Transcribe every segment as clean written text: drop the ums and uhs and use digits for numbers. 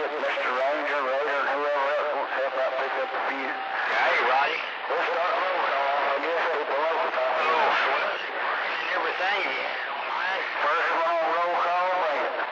Mr. Ranger, Raider, and whoever else wants to help out pick up the few. Hey, Roddy. We'll start roll call. I guess people like to talk. Oh, sweat. And everything. First one on roll call, bring it.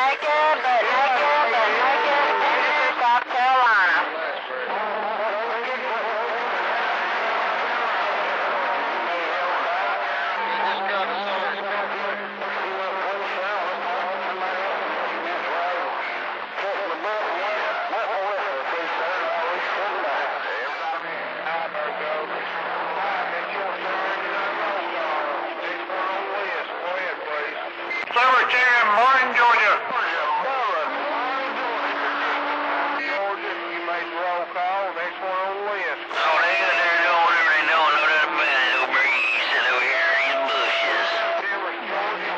South Carolina. Secretary, Martin, Georgia. Georgia, you made the roll call. Next one on the list. Oh, they doing whatever they know that about it over here. You sit over here in these bushes. Denver, Georgia.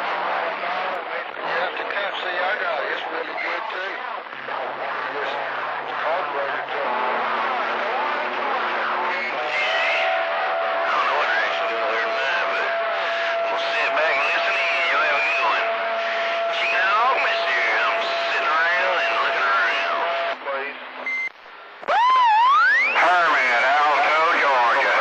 Yeah, the cup. See, I got it. It's really good too. Just heartbreaking to me. I don't know what direction to go here tonight, but I'm gonna sit back and listen in. You'll have a good one. Chicken hog, mister. I'm sitting around and looking around. Please. Herman, Alto, Georgia.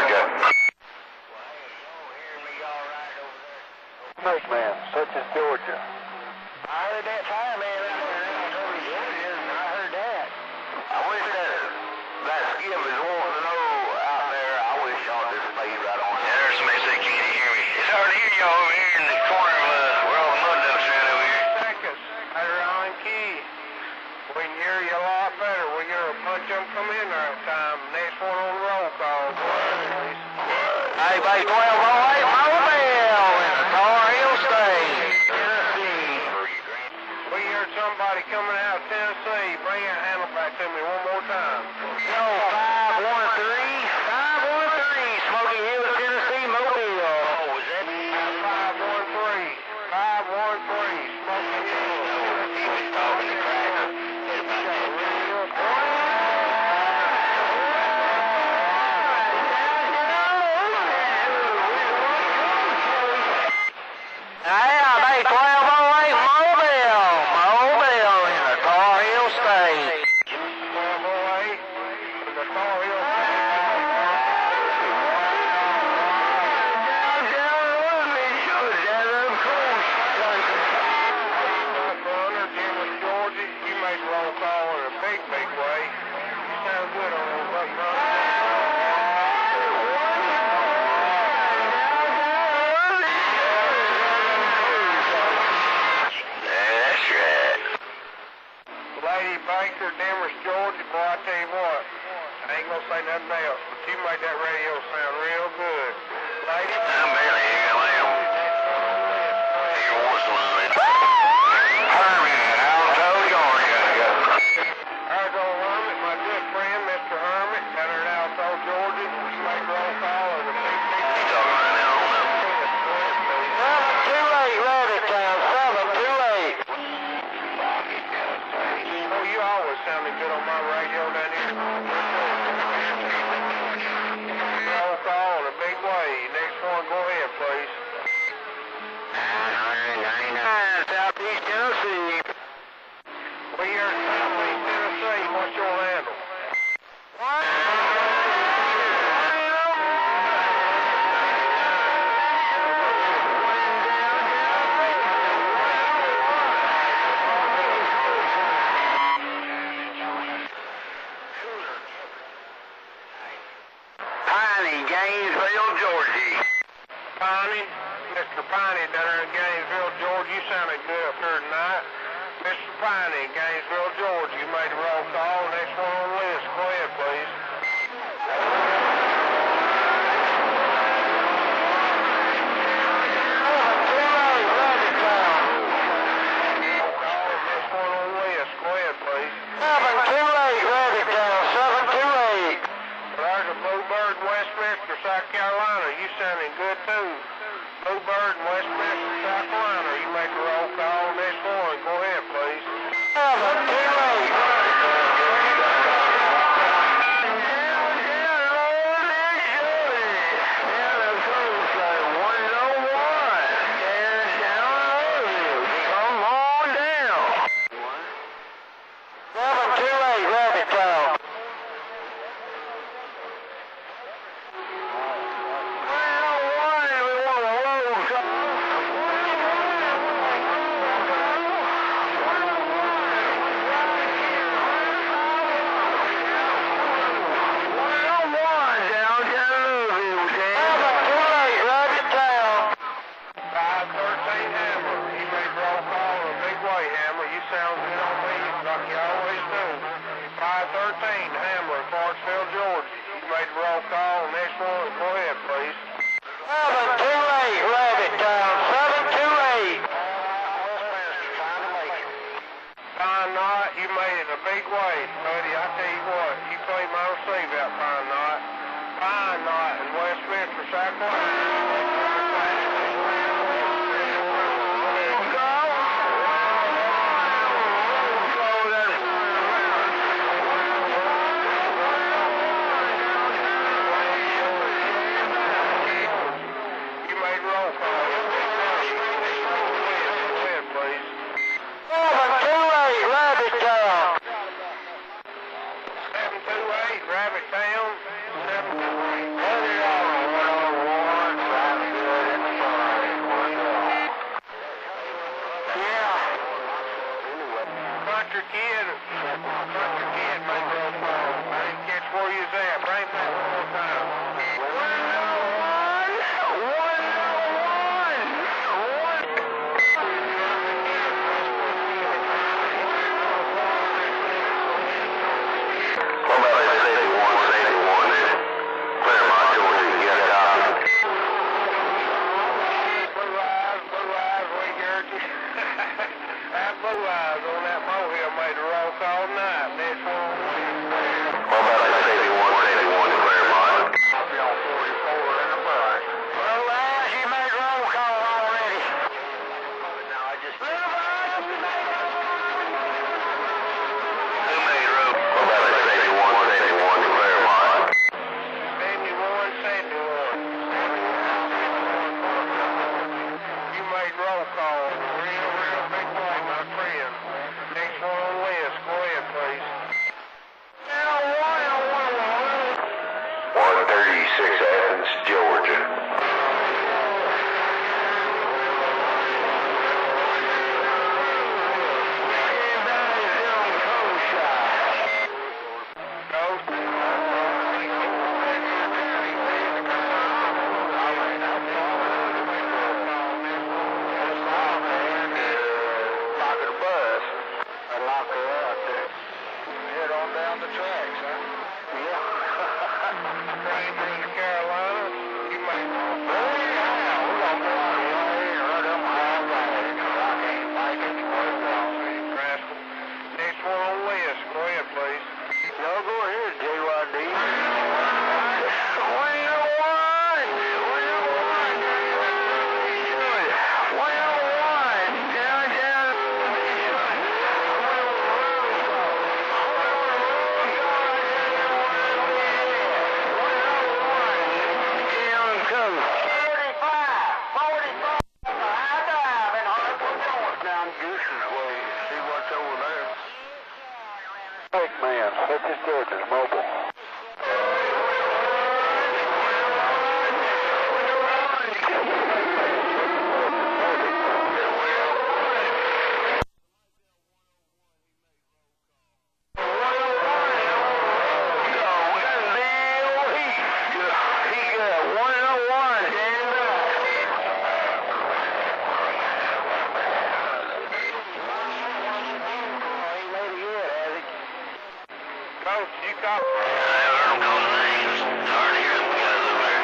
Man, such as Georgia. I heard that fireman out there in Alto, Georgia, and I heard that. I wish that skip is wanting to know out there. I wish y'all just stayed right on. Yeah, there's somebody say, can you hear me? It's hard to hear y'all over here in the corner of where all the mud ducks are at over here. Seconds. Hey, Ron Key. We can hear you a lot better. We hear a bunch of them come in there at time. Next one on the roll call. Please. Hey, base 1208 Mobile in the Tar Heel State, Tennessee. We heard somebody coming out of Tennessee. Bring your handle back to me one more time. Yo, 513, Smoky Hill, Tennessee, Mobile. Oh, was that? 513. 513. Smoky Hill. He was talking to Cracker. Yeah, base 1208 Mobile in the Tar Heel State. 1208. The Tar Heel Thunder, Denver, Georgia. You made the roll call in a big, big way. You sound good on those buttons. That's right. Lady Baker, Denver, Georgia. Boy, I tell you what, I ain't gonna say nothing else, but you made that radio sound real good. Lady. I'm barely here, I am. Here once in a while. Herman, Alto, Georgia. Alto Hermit, my good friend, Mr. Hermit, down there in Alto, Georgia. You made the roll call in a big, big You talking right now on them? 728 Rabbit Town, 728. Oh, you always sounded good on my radio down here. Roll call in a big way. Next one, go ahead, please. 999, Southeast Tennessee. We here in Southeast Tennessee. What's your handle? Piney, Gainesville, Georgia. Piney, Mr. Piney down there in Gainesville, Georgia. You sounded good up here tonight. Mr. Piney, Gainesville, Georgia. You made the roll call. Next one on the list. Go ahead, please. Roll call. Next one on the list. Go ahead, please. 728 Rabbit Town, 728. There's a Bluebird in Westminster, South Carolina. You sounding good too. Bluebird in Westminster, South Carolina. You make a roll call. Next one. Go ahead, please. 728. 13, Hamlin, Clarksville, Georgia. You made the roll call. Next one, go ahead, please. 728 Rabbit Town, 728. Pine Knot, you made it a big way, buddy. I tell you what, you played my receive out Pine Knot. Pine Knot in Westminster, South Carolina. Country Kid, made the roll call. I didn't catch where you was at. Bring it back one more time. Blue Eyes on that mohill made the roll call tonight. Next one. What about that 81 to Claremont? I'll be on 44 in the bus. Blue Eyes, you made roll call already. No, I just... Blue Eyes, you made roll call. Who made roll? What about that 81 to Claremont? 71. You made roll call. Real big play, my friend. Next one on the list. Go ahead, please. 136 Athens, Georgia. Down the tracks, huh? Yeah. Train to Carolina. You made roll call. We're going to go out here and run up all day. I can't make it. Rascal. Next one on the list. Go ahead, please. No, go ahead, JYD. 101. Man, Fitz Georgia's mobile. Coach, you got... I haven't heard them call names. It's hard to hear them guys over there.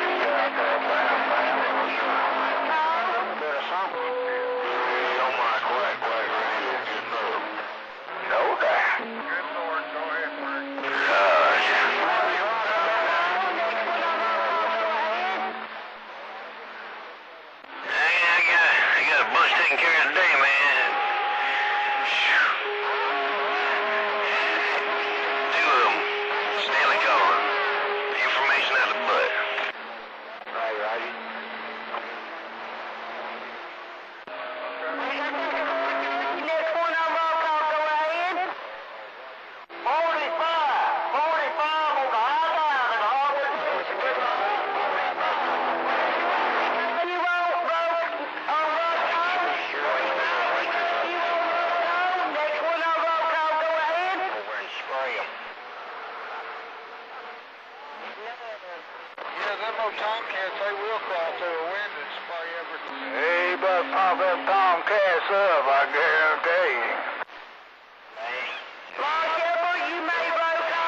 Bit of something. So much quack radio. Good move. No doubt. Good Lord, go ahead, Frank. Gosh. I got a bunch taken care of today, man. Two of them, Stanley calling. Information out of the butt. Right, Roger. Next one on roll call, go ahead. 45 on the high dive in Harvard. You won't vote on roll call? Next one on roll call, go ahead. Over and spray them. Yeah, them old Tomcats, they will crawl through a window and spray everything. Hey, you better pop them Tomcats up, I guarantee you. Hey. Mark Edward, you may roll call.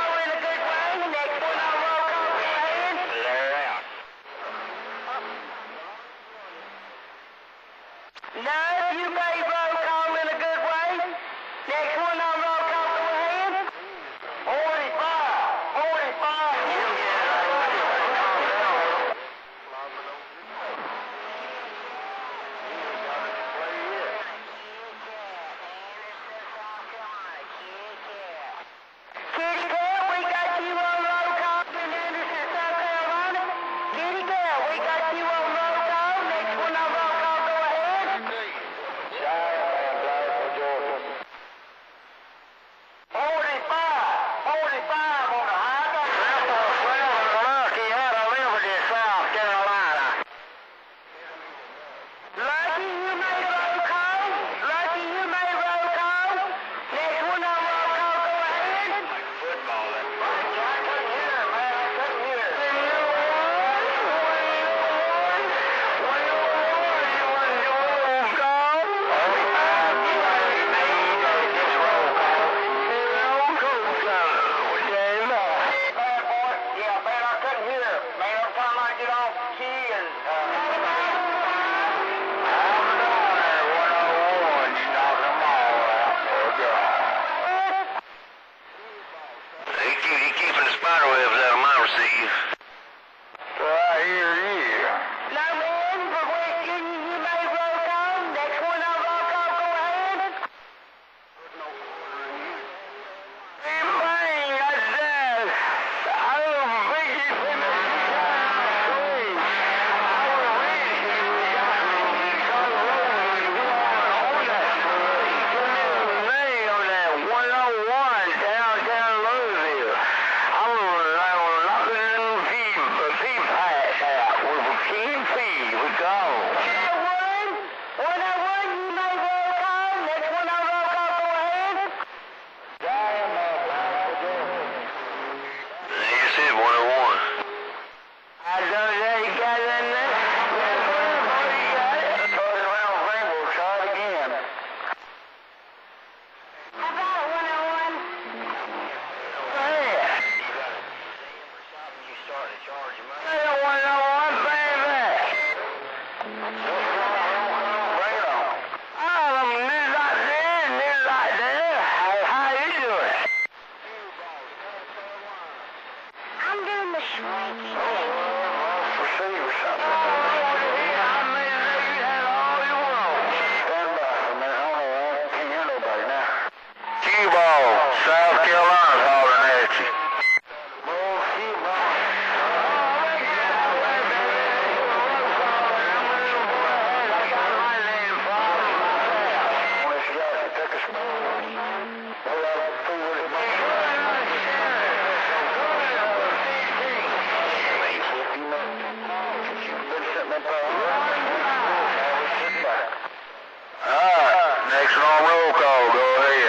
on roll call. Go ahead.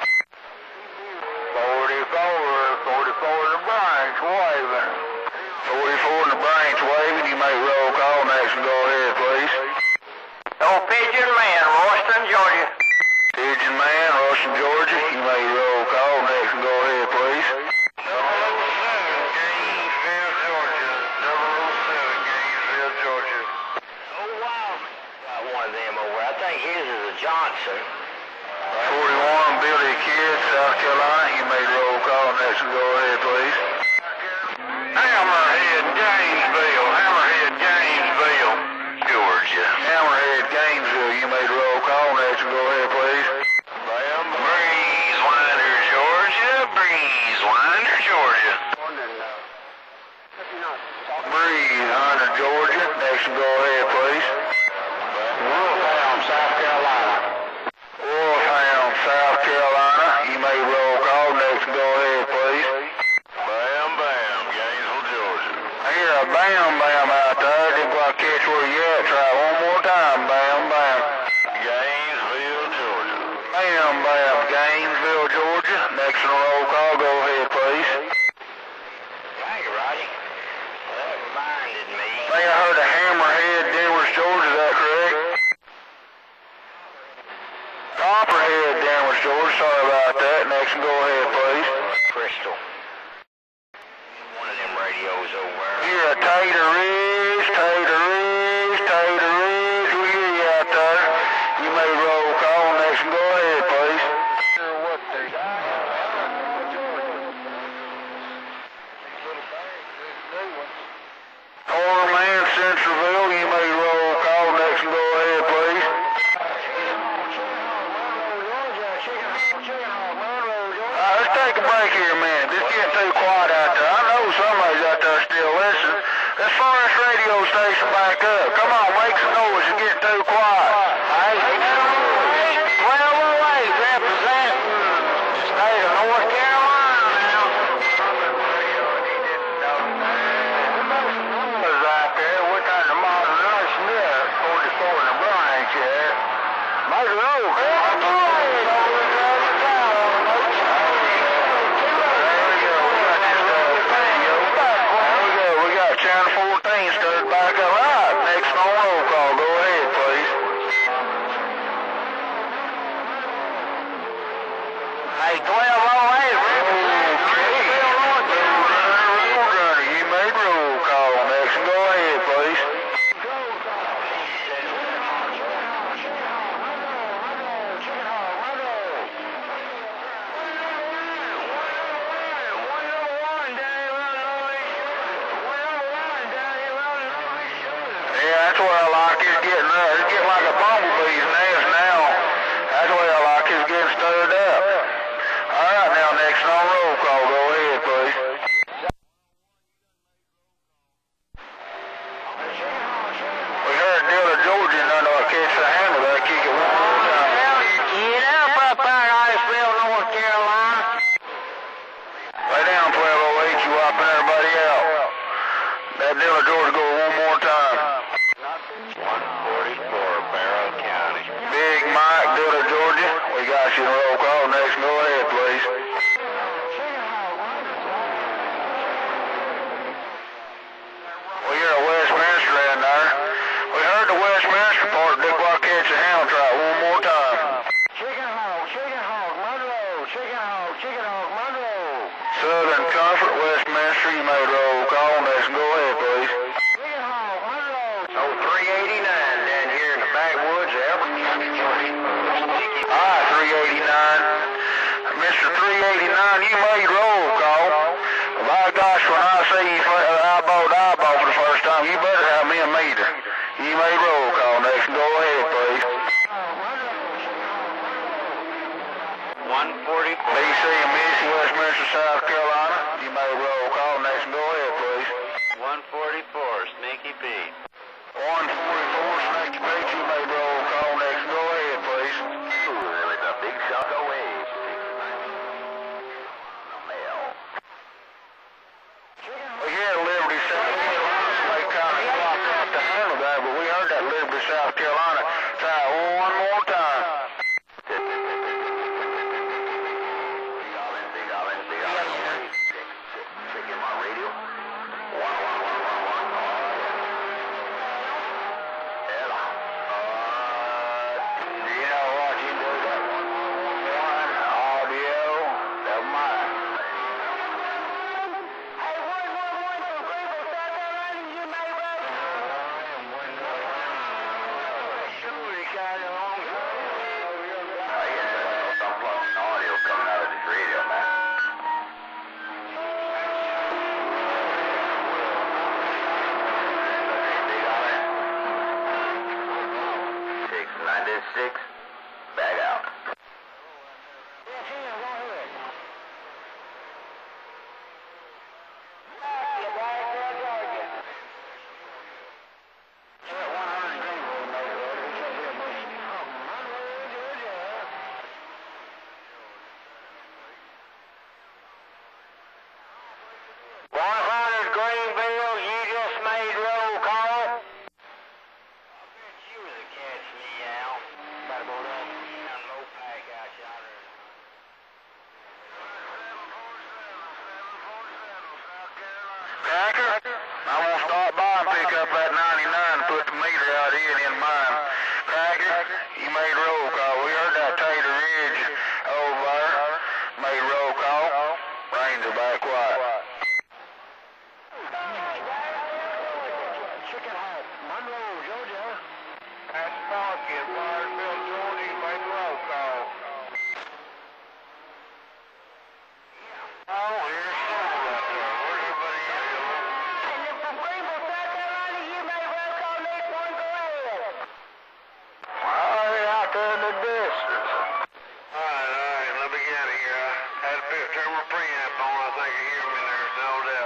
44 in the branch waving. 44 in the branch waving. You make roll call next and go ahead, please. Oh, Pigeon Man, Royston, Georgia. Pigeon Man, Royston, Georgia. You make roll call next and go ahead, please. 007, Gainesville, Georgia. 007, Gainesville, Georgia. Oh, wow. Got one of them over. I think his is a Johnson. 41, Billy Kidd, South Carolina. You made roll call next and go ahead, please. Hammerhead, Gainesville. Hammerhead, Gainesville, Georgia. Hammerhead, Gainesville. You made roll call next and go ahead, please. Breezewinder, Georgia. Breezewinder, Georgia. Breezewinder, Georgia. Next and go ahead, please. Wolfhound, South Carolina. Wolfhound, South Carolina. You made roll call next and go ahead, please. Bam, bam, Gainesville, Georgia. I hear a bam bam out there. Didn't quite catch where you at. Try it one more time. Bam bam. Gainesville, Georgia. Bam bam. Gainesville, Georgia. Next in the roll call. Go ahead, please. Thank you, Roddy. That reminded me. I think I heard a Hammerhead, Denver, Georgia. Is that correct? Copperhead, Denver, Georgia. Sorry about that. Next and go ahead, please. Crystal. One of them radios over there. Hear a Tater Ridge, Tater Ridge, Tater Ridge. We hear you out there. You may roll call next and go ahead, please. Sure what they Corman, Centralville. You may roll call next and go ahead, please. Let's take a break here a minute. This getting too quiet out there. I know somebody's out there still listening. Let's fire this radio station back up. Come on, make some noise. It's getting too quiet. Hey, 1208 representing the state of North Carolina now. Numbers out there. What kind of modernization there? 44 in the branch, yeah. Make it over. Channel 14 started back up. Right, next on roll call. Go ahead, please. Hey, 1208 Roadrunner, you made roll call. Next, go ahead, please. Yeah, that's what I like. It's getting like a bumblebee's nest now. That's what I like. It's getting stirred up. All right, now next on roll call. Go ahead, please. We heard Dilla, Georgia, and I know I catch the handle there. Kick it one more time. Get up there, Iceville, North Carolina. Lay down, 1208. You wiping everybody out. That Dilla, Georgia, go one more time. 144, Barrow County. Big Mike, Dilla, Georgia. We got you in roll call. Next, go ahead, please. We hear a Westminster in there. We heard the Westminster part. Didn't quite catch the handle. Try it one more time. Chicken hog, Monroe. Southern Comfort, Westminster. You made roll call. Next, go ahead, please. Chicken hog, Monroe. Oh, 389 down here in the backwoods of Elbert County, Georgia. All right, 389. Mr. 389, you made roll call. By gosh, when I see you eyeball to eyeball for the first time, you better have me a meter. You made roll call. Next, go ahead, please. 144. BC and Missy, Westminster, South Carolina. You made roll call. Next, go ahead, please. 144, Sneaky Pete. 144, Snake Beach. You made roll call. Next, go ahead, please. There was a big shot away. We hear Liberty, South Carolina. Somebody kind of flopped out the handle there, but we heard that Liberty, South Carolina. Try it one more time. Greenville, you just made roll call. You was a catch me out. About to go down Mopac out yonder. Packer, I'm going to stop by and pick up that 99 and put the meter out in mine. Packer, you made roll call. We heard that Tater Ridge over there. Made roll call. Ranger back quiet. Chicken Hawk, Monroe, Georgia. That's Sparky in Firesville, Georgia. You made the roll call. Oh, here's Steve out there. Where's everybody at? And if the people sat there on you made roll call next one, go ahead. Well, they're out there in the distance. All right, let me get out of here. I had to turn my preamp on. I think you hear me there, no doubt.